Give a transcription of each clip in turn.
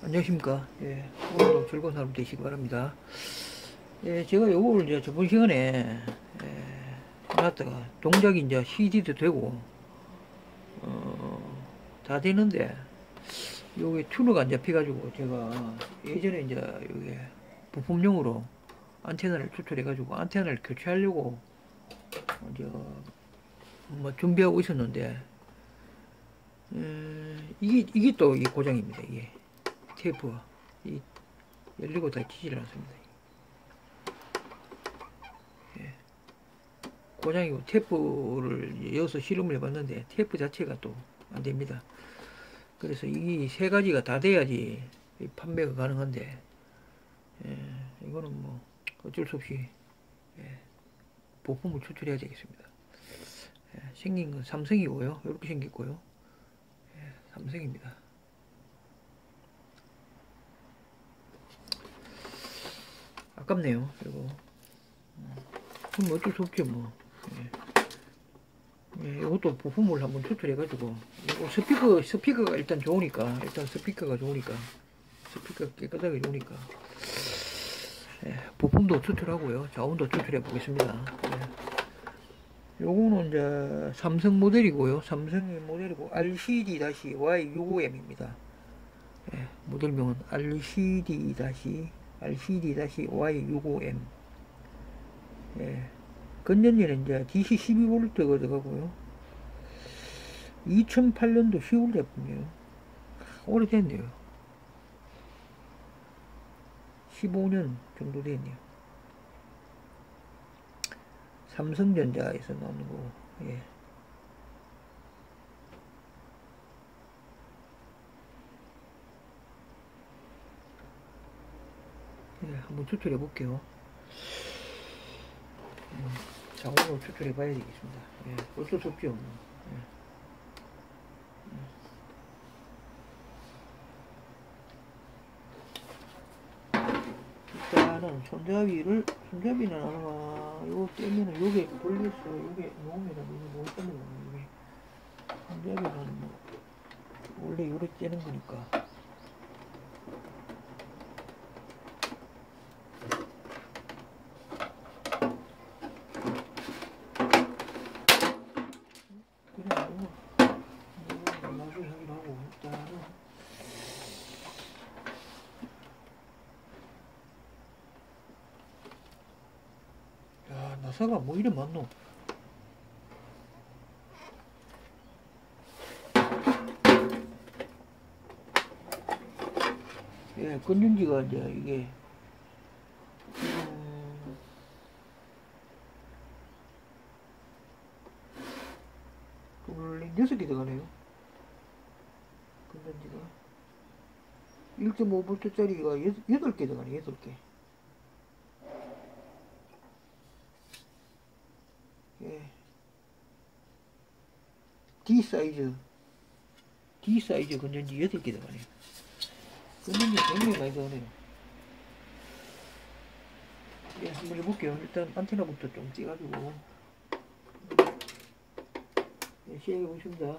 안녕하십니까. 예, 오늘도 즐거운 하루 되시기 바랍니다. 예, 제가 요거를 이제 저번 시간에, 해놨다가 동작이 이제 CD도 되고, 다 되는데, 요게 튜너가 안 잡혀가지고, 제가 예전에 이제 요게 부품용으로 안테나를 추출해가지고, 안테나를 교체하려고, 이제 뭐 준비하고 있었는데, 이게 또 이 고장입니다, 이게. 테이프 이 열리고 닫히질 않습니다. 예. 고장이고 테이프를 여기서 실험을 해봤는데 테이프 자체가 또 안됩니다. 그래서 이 세 가지가 다 돼야지 판매가 가능한데, 이거는 뭐 어쩔 수 없이 부품을 추출해야 되겠습니다. 생긴 건 삼성이고요. 이렇게 생겼고요. 삼성입니다. 아깝네요. 그리고 그럼 어쩔 수 없죠 뭐. 이것도 부품을 한번 추출해가지고, 이거 스피커가 일단 좋으니까, 스피커가 깨끗하게 좋으니까, 부품도 추출하고요, 자원도 추출해 보겠습니다. 요거는 이제 삼성 모델이고요, 삼성의 모델이고 RCD-Y65M입니다. 모델명은 RCD-Y65M. 건전지는 이제 DC12V가 들어가고요. 2008년도 10월 제품이에요. 오래됐네요. 15년 정도 됐네요. 삼성전자에서 나오는 거고, 한번 추출해 볼게요. 자원으로 추출해 봐야 되겠습니다. 어쩔 수 없죠. 일단은 손잡이는 아마 요거 떼면은 요게 걸렸어. 요게 놓으면은 이게 못 떼는 거예요. 요게 손잡이는 뭐 원래 요렇게 떼는 거니까. 나사가 뭐 이래 많노? 건전지가 이제 이게 원래 6개 들어가네요. 건전지가 1.5V 짜리가 8개 들어가네. 8개. D 사이즈 건전지 8개 들어가네요. 건전지 굉장히 많이 들어가네요. 한번 해볼게요. 일단 안테나부터 좀 띄가지고 시작해 보겠습니다.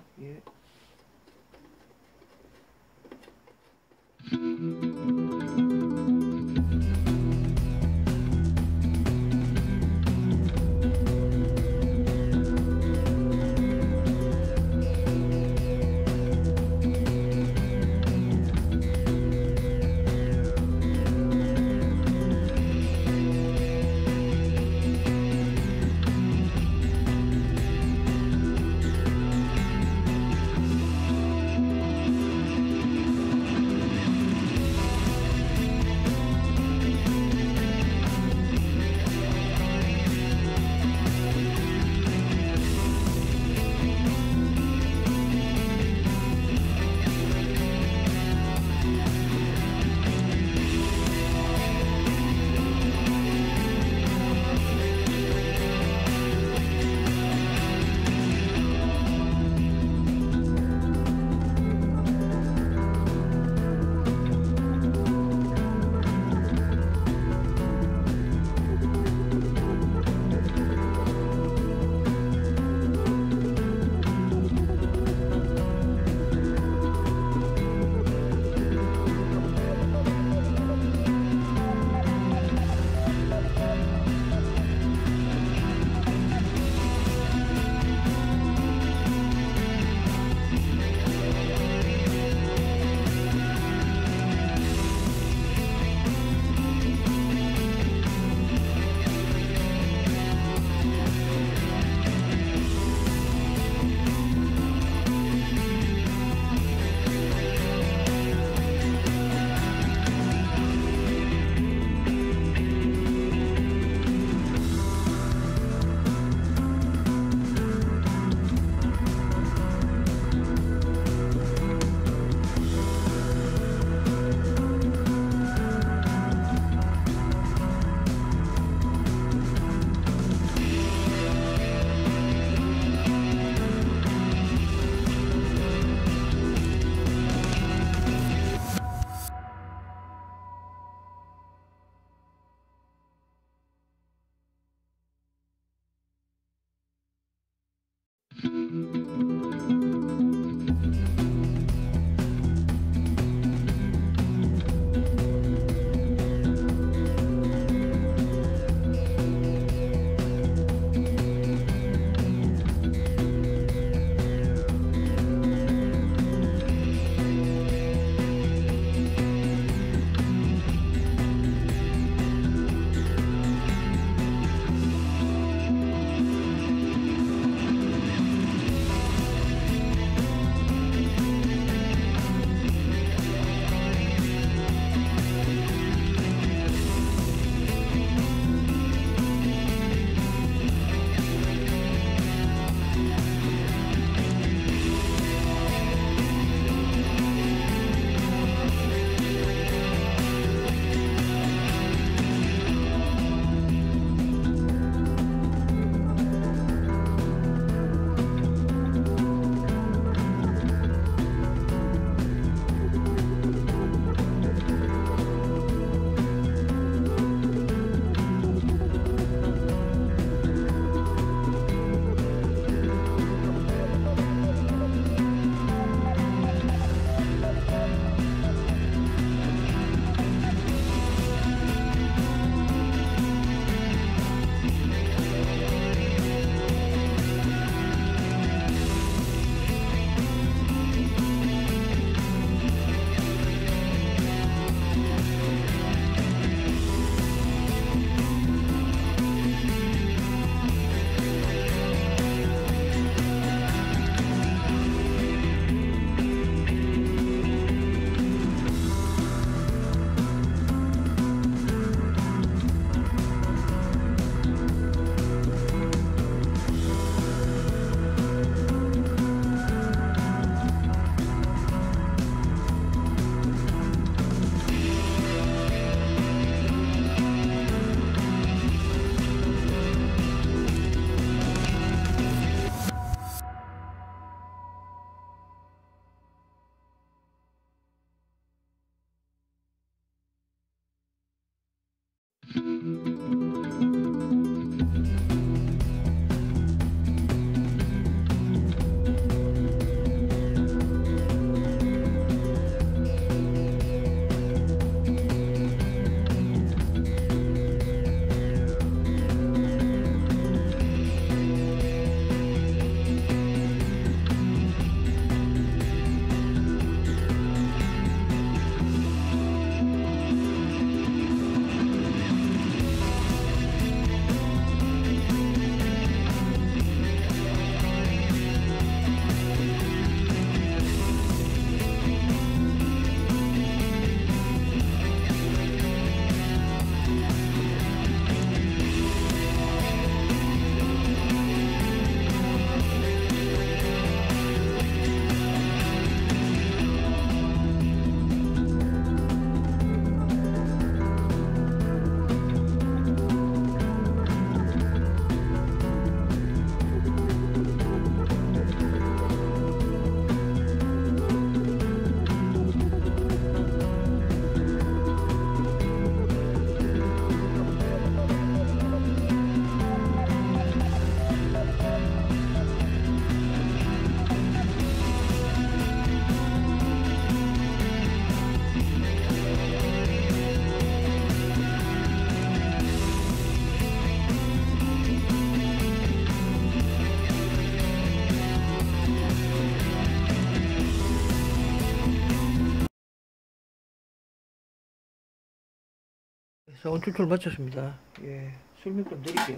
사원 출출 마쳤습니다. 예, 설명 좀 드릴게요.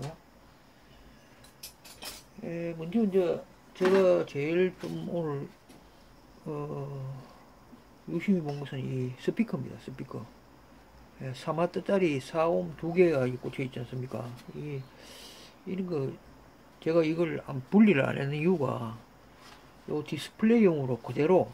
예, 먼저 이제 제가 제일 좀 오늘 유심히 본 것은 이 스피커입니다. 스피커. 예, 3와트짜리 4옴 두 개가 꽂혀 있지 않습니까? 이런 거 제가 이걸 분리를 안 하는 이유가 요 디스플레이용으로 그대로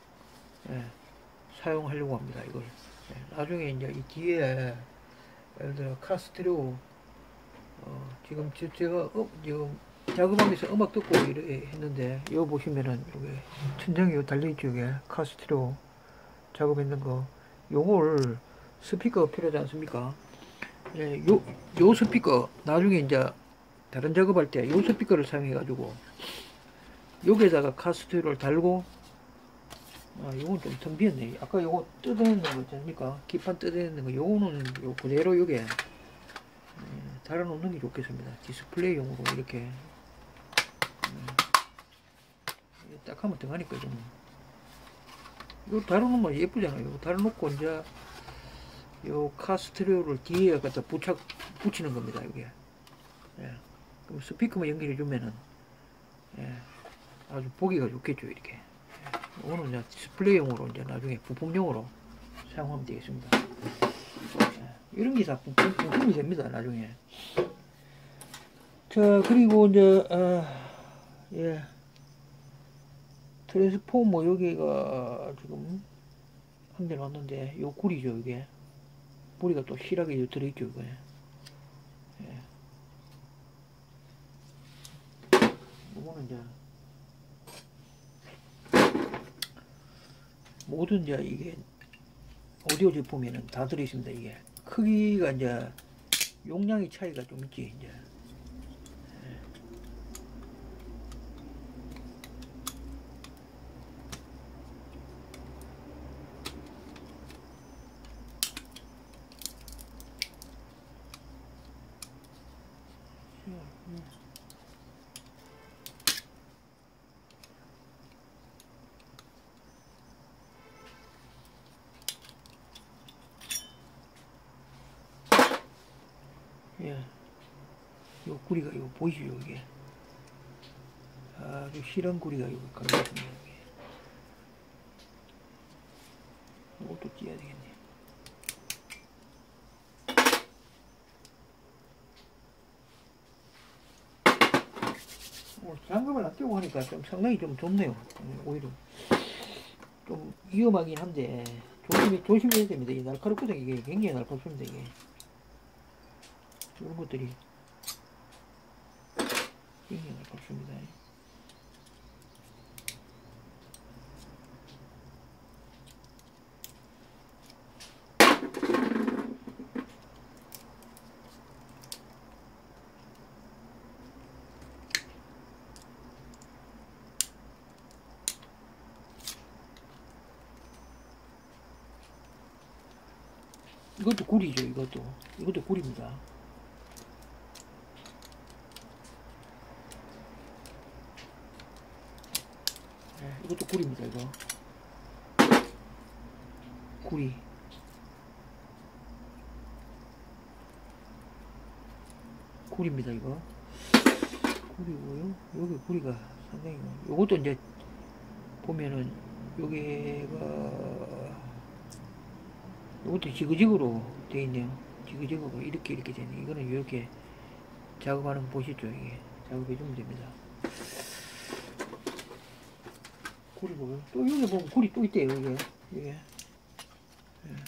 사용하려고 합니다. 이걸 나중에 이제 이 뒤에 예를 들어 카스테레오 지금 제가 지금 작업하면서 음악 듣고 이렇게 했는데 이거 보시면은 여기 천장에 달려있죠. 이게 카스테레오 작업했는 거 요걸 스피커가 필요하지 않습니까? 예, 요 스피커 나중에 이제 다른 작업할 때 요 스피커를 사용해 가지고 여기에다가 카스트를 달고, 요건 좀 텅 비었네. 아까 요거 뜯어내는 거 있잖습니까? 기판 뜯어내는 거, 요거는 요 그대로 요게 달아놓는 게 좋겠습니다. 디스플레이용으로 이렇게 딱 하면 등하니까 좀 이거 달아놓으면 예쁘잖아요. 이거 달아놓고 이제 요 카스트레오를 뒤에 갖다 붙이는 겁니다. 이게. 예. 그럼 스피커만 연결해 주면은 아주 보기가 좋겠죠. 이렇게. 예. 이거는 이제 디스플레이용으로 이제 나중에 부품용으로 사용하면 되겠습니다. 예. 이런 게 다 부품이 됩니다. 나중에. 자, 그리고 이제 예. 트랜스포머 여기가 지금 한 대 놨는데 요 구리죠. 이게 구리가 또 실하게 들어있죠. 이거. 예. 이거는 이제 모든 이제 이게 오디오 제품에는 다 들어있습니다. 이게 크기가 이제 용량의 차이가 좀 있지. 이제 예, 요 구리가 이거 보이시죠? 이게 아주 실한 구리가 이거 감겼습니다. 이것도 띄어야 되겠네. 장갑을 안 끼고 하니까 좀 상당히 좀 좁네요. 오히려 좀 위험하긴 한데 조심해야 됩니다. 이 날카롭거든요. 이게 굉장히 날카롭습니다. 이게 이런 것들이 굉장히 날카롭습니다. 이것도 구리죠. 이것도 구리입니다. 네, 이것도 구리입니다. 이거 구리. 구리입니다. 이거 구리고요. 여기 구리가 상당히 요것도 이제 보면은 여기가 이것도 지그재그로 되어 있네요. 지그재그로 이렇게 되네. 이거는 이렇게 작업하는 거 보시죠. 이게 작업해주면 됩니다. 구리고요. 또 여기 보면 구리 또 있대요. 이게 예.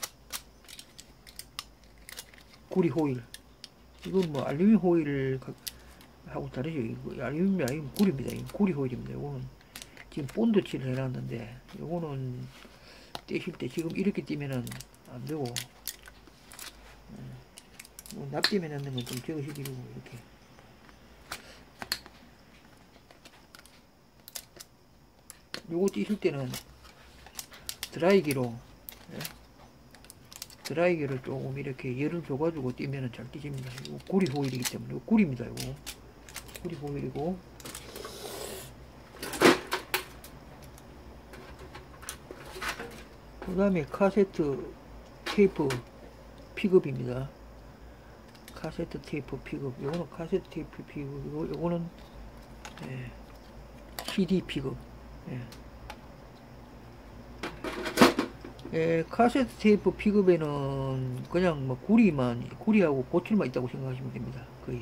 구리 호일. 이건 뭐 알루미늄 호일 하고 다르죠. 이거 알루미늄이 아니면 구리입니다. 이거 구리 호일입니다. 이거는 지금 본드 칠을 해놨는데 이거는 떼실 때 지금 이렇게 띄면은 안 되고 납땜해 놨는 건 좀 적으시기로 이렇게 요거 띄실 때는 드라이기로 드라이기를 조금 이렇게 열을 줘가지고 띄면은 잘 띄집니다. 이거 구리 호일이기 때문에 이거 구리입니다. 이거 구리 호일이고 그 다음에 카세트 테이프 픽업입니다. 카세트 테이프 픽업. 요거는 카세트 테이프 픽업. 요거는 CD 픽업. 카세트 테이프 픽업에는 그냥 뭐 구리하고 보틀만 있다고 생각하시면 됩니다. 거의.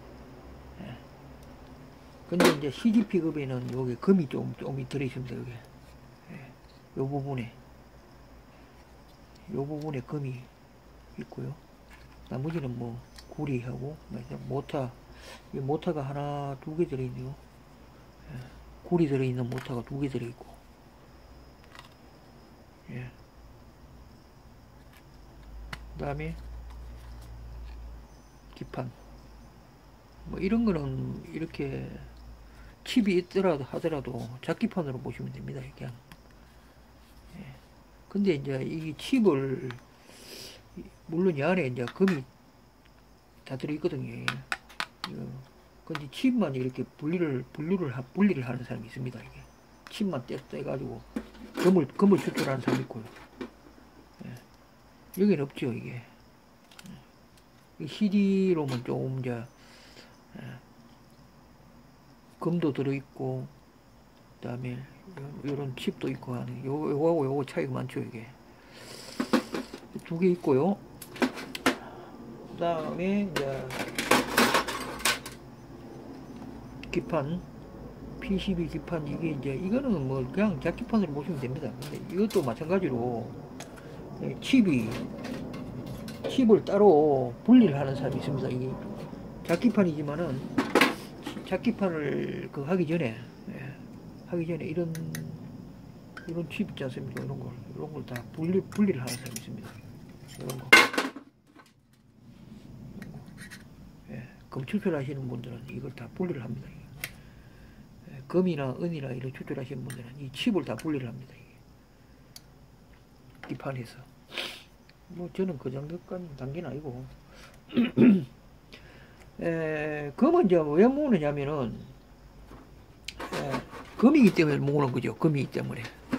근데 이제 CD 픽업에는 여기 금이 좀 들어있습니다. 여기. 요 부분에 금이 있고요. 나머지는 뭐 구리하고 모터가 하나 두 개 들어있네요. 구리 들어있는 모터가 두 개 들어있고 그 다음에 기판 뭐 이런 거는 이렇게 칩이 있더라도 하더라도 잡기판으로 보시면 됩니다. 그냥. 예. 근데 이제 이 칩을 물론 이 안에 이제 금이 다 들어있거든요. 근데 칩만 이렇게 분리를 하는 사람이 있습니다. 이게 칩만 떼가지고 금을 추출하는 사람이 있고요. 예. 여기는 없죠. 이게 CD로만 조금 이제 금도 들어있고, 그 다음에 요런 칩도 있고 하는 요거하고 요거 차이가 많죠. 이게 두 개 있고요. 그 다음에 이제 기판, PCB 기판, 이게 이제 이거는 뭐 그냥 잡기판으로 보시면 됩니다. 근데 이것도 마찬가지로 칩을 따로 분리를 하는 사람이 있습니다. 이게 잡기판이지만은 잡기판을 하기 전에 이런 칩 있지 않습니까? 이런 걸 다 분리를 하는 사람이 있습니다. 이런 거. 금 추출하시는 분들은 이걸 다 분리를 합니다. 금이나 은이나 이런 추출하시는 분들은 이 칩을 다 분리를 합니다. 기판에서. 뭐 저는 그 정도까지 단계는 아니고. 금은 이제 왜 모으느냐면은 금이기 때문에 모으는 거죠. 금이기 때문에.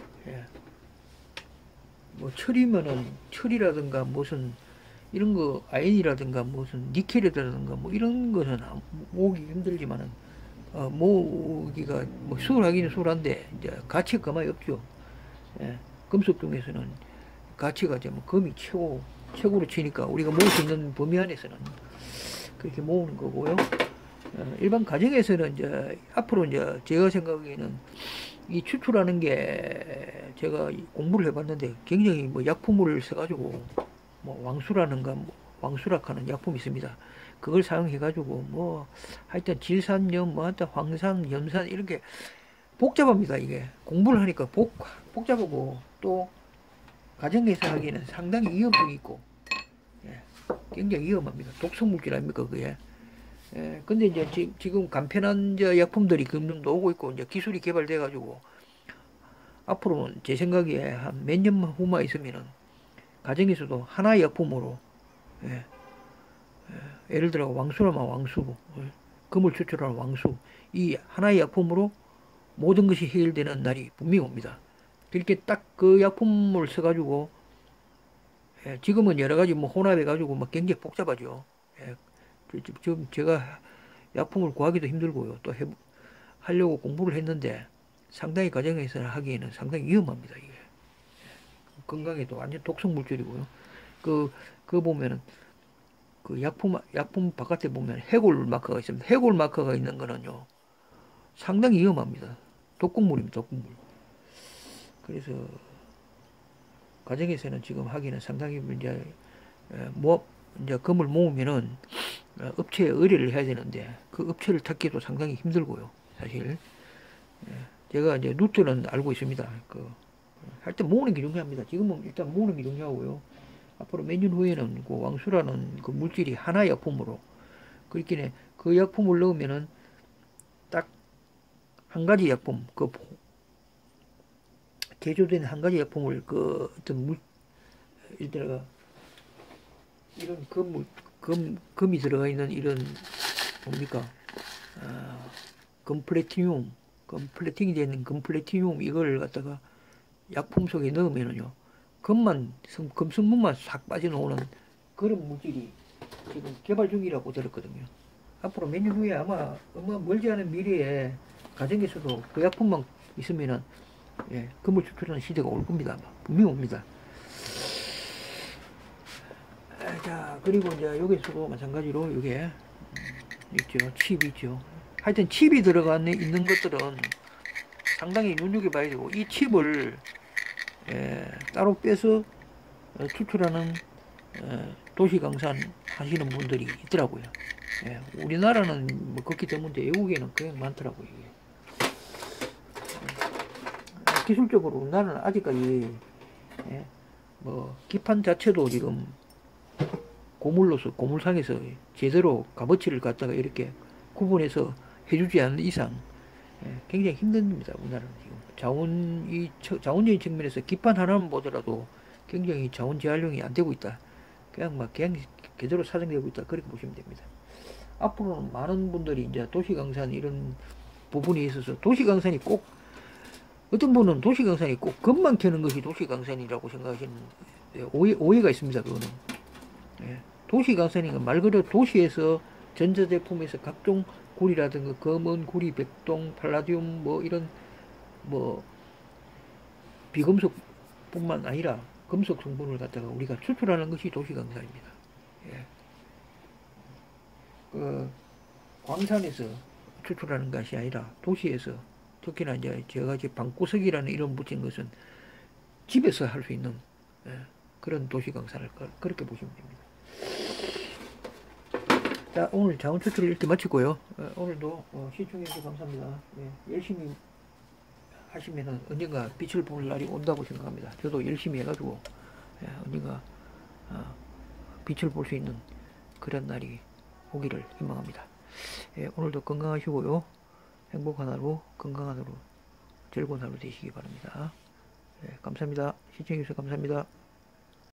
뭐 철이라든가 무슨 이런 거 아연이라든가 무슨 니켈이라든가 뭐 이런 것은 모으기 힘들지만은 모으기가 뭐 수월하기는 수월한데 이제 가치가 그만이 없죠. 금속 중에서는 가치가 좀 금이 최고로 치니까 우리가 모을 수 있는 범위 안에서는 그렇게 모으는 거고요. 일반 가정에서는 이제 앞으로 이제 제가 생각하기에는 이 추출하는 게 제가 공부를 해봤는데 굉장히 뭐 약품을 써가지고 뭐 왕수락하는 약품이 있습니다. 그걸 사용해가지고 뭐 하여튼 질산염, 뭐 하여튼 황산, 염산 이렇게 복잡합니다. 이게 공부를 하니까 복잡하고 또 가정에서 하기에는 상당히 위험성이 있고 굉장히 위험합니다. 독성물질 아닙니까 그게. 근데 이제 지금 간편한 약품들이 금방 나오고 있고 이제 기술이 개발돼 가지고 앞으로는 제 생각에 한 몇 년 후만 있으면은 가정에서도 하나의 약품으로 예를 들어 왕수라면 왕수, 금을 추출하는 왕수, 이 하나의 약품으로 모든 것이 해결되는 날이 분명히 옵니다. 그렇게 딱 그 약품을 써가지고 지금은 여러 가지 뭐 혼합해가지고 막 굉장히 복잡하죠. 지금 제가 약품을 구하기도 힘들고요. 또 하려고 공부를 했는데 상당히 가정에서 하기에는 상당히 위험합니다. 이게 건강에도 완전 독성 물질이고요. 그 보면은 그 약품 바깥에 보면 해골 마커가 있습니다. 해골 마커가 있는 거는요 상당히 위험합니다. 독극물입니다. 독극물. 그래서 가정에서는 지금 하기는 상당히 이제 금을 모으면은 업체에 의뢰를 해야 되는데 그 업체를 찾기도 상당히 힘들고요. 사실 제가 이제 루트는 알고 있습니다. 하여튼 모으는 게 중요합니다. 지금은 일단 모으는 게 중요하고요. 앞으로 몇 년 후에는 그 왕수라는 그 물질이 하나의 약품으로 그렇게 그 약품을 넣으면은 딱 한 가지 약품 개조된 한 가지 약품을 어떤 이런 금이 들어가 있는 이런 뭡니까 플레팅이 되는 금플래티늄 이걸 갖다가 약품 속에 넣으면은요 금 성분만 싹 빠져나오는 그런 물질이 지금 개발 중이라고 들었거든요. 앞으로 몇 년 후에 아마 멀지 않은 미래에 가정에서도 그 약품만 있으면은 금을 추출하는 시대가 올 겁니다. 아마. 분명히 옵니다. 자, 그리고 이제 여기서도 마찬가지로 이게 있죠. 칩이 있죠. 하여튼 칩이 들어가 있는 것들은 상당히 눈여겨봐야 되고 이 칩을 따로 빼서 추출하는 도시강산 하시는 분들이 있더라고요. 우리나라는 뭐 그렇기 때문에 외국에는 그냥 많더라고요. 이게. 기술적으로 우리나라는 아직까지 뭐 기판 자체도 지금 고물상에서 제대로 값어치를 갖다가 이렇게 구분해서 해주지 않는 이상 예, 굉장히 힘듭니다. 우리나라는 지금 자원적인 측면에서 기판 하나만 보더라도 굉장히 자원 재활용이 안 되고 있다. 그냥 제대로 사정되고 있다. 그렇게 보시면 됩니다. 앞으로는 많은 분들이 이제 도시강산 이런 부분에 있어서 도시강산이 꼭 어떤 분은 도시강산이 꼭 겉만 캐는 것이 도시강산이라고 생각하시는 오해가 있습니다. 그거는 도시강산인 건 말 그대로 도시에서 전자제품에서 각종 구리라든가 검은 구리, 백동, 팔라디움 뭐 이런 뭐 비금속뿐만 아니라 금속 성분을 갖다가 우리가 추출하는 것이 도시강산입니다. 예. 그 광산에서 추출하는 것이 아니라 도시에서 특히나 이제 제가 방구석이라는 이름 붙인 것은 집에서 할 수 있는 그런 도시강산을 그렇게 보시면 됩니다. 자, 오늘 자원 추출을 이렇게 마치고요. 오늘도 시청해주셔서 감사합니다. 열심히 하시면은 언젠가 빛을 볼 날이 온다고 생각합니다. 저도 열심히 해가지고 언젠가 빛을 볼 수 있는 그런 날이 오기를 희망합니다. 오늘도 건강하시고요. 행복한 하루, 건강한 하루, 즐거운 하루 되시기 바랍니다. 감사합니다. 시청해주셔서 감사합니다.